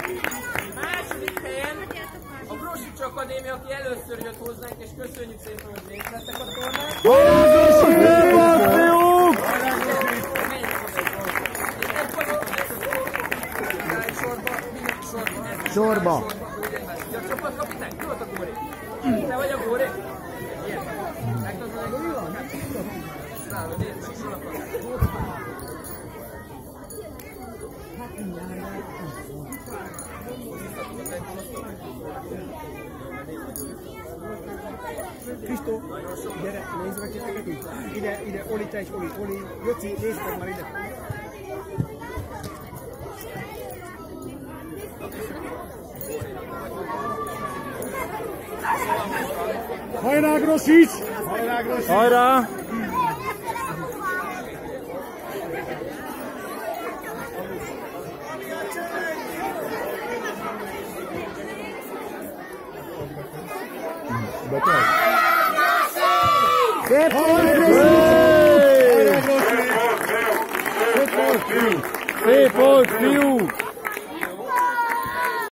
Második helyen a Grosics Akadémia, aki először jött hozzánk, és köszönjük szépen, hogy részt vettek a tornán. Sorba! A csapatkapitány, ki volt a Góri? Te vagy a Góri? Igen. Megtudod a Góri? Szállod, én is sorolok. Kristó, gyere, nézd meg titeket itt. Ide, Oli, te is, Oli, Jöci, nézd meg már ide. Hajrá, Grosics! Hajrá, Grosics! Hajrá! Szép volt, fiú! Szép volt, fiú!